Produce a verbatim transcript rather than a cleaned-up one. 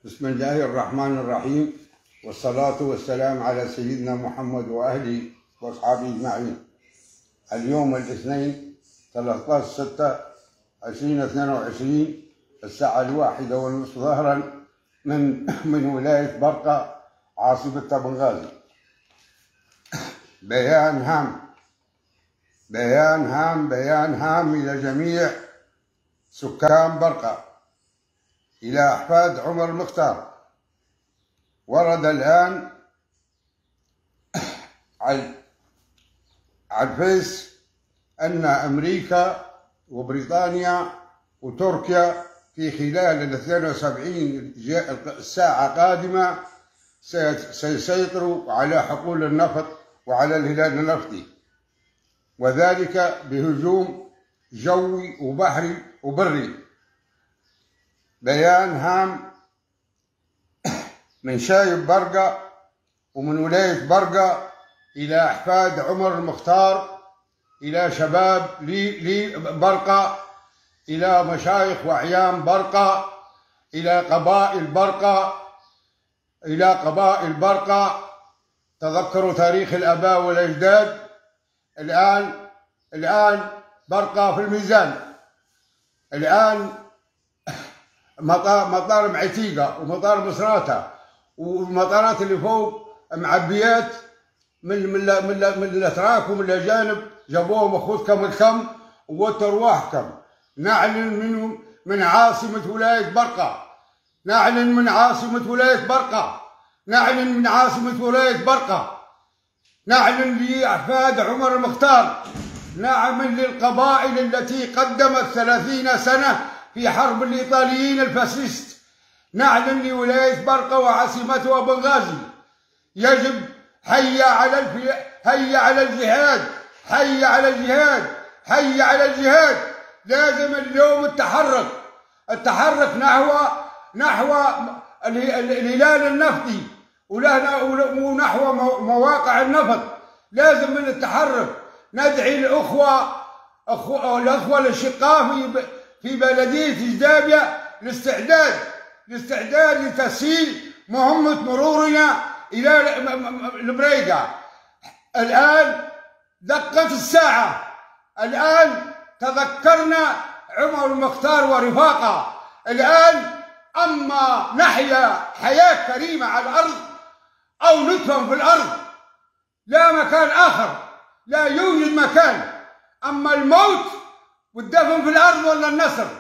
بسم الله الرحمن الرحيم، والصلاة والسلام على سيدنا محمد وأهله وأصحابه أجمعين. اليوم الاثنين ثلاثة عشر ستة ألفين واثنين وعشرين الساعة الواحدة والنصف ظهرا من من ولاية برقة عاصمة بنغازي. بيان هام بيان هام بيان هام إلى جميع سكان برقة، إلى أحفاد عمر المختار. ورد الآن على الفيس أن أمريكا وبريطانيا وتركيا في خلال ال اثنين وسبعين ساعة قادمة سيسيطروا على حقول النفط وعلى الهلال النفطي، وذلك بهجوم جوي وبحري وبري. بيان هام من شايب برقة ومن ولاية برقة إلى أحفاد عمر المختار، إلى شباب لي برقة، إلى مشايخ وأعيان برقة، إلى قبائل برقة إلى قبائل برقة تذكروا تاريخ الآباء والأجداد. الآن الآن برقة في الميزان. الآن مطار مطار معتيقة ومطار مصراتة والمطارات اللي فوق معبيات من من من, من الاتراك ومن الاجانب، جابوهم اخوتكم الكم وترواحكم. نعلن من من عاصمة ولاية برقة، نعلن من عاصمة ولاية برقة، نعلن من عاصمة ولاية برقة، نعلن لأحفاد عمر المختار، نعلن للقبائل التي قدمت ثلاثين سنة في حرب الإيطاليين الفاشيست، نعلن لولاية برقة وعاصمتها بنغازي. يجب حي على الفي... حي على الجهاد، حي على الجهاد، حي على الجهاد. لازم اليوم التحرك التحرك نحو نحو الهلال النفطي ونحو مواقع النفط. لازم من التحرك. ندعي الأخوة أخوة الأخوة الأشقاء في في بلدية جدابية الاستعداد الاستعداد لتسهيل مهمة مرورنا إلى البريقة. الآن دقت الساعة، الآن تذكرنا عمر المختار ورفاقه. الآن أما نحيا حياة كريمة على الأرض أو ندفن في الأرض، لا مكان آخر، لا يوجد مكان. أما الموت والدفن في الأرض ولا النصر.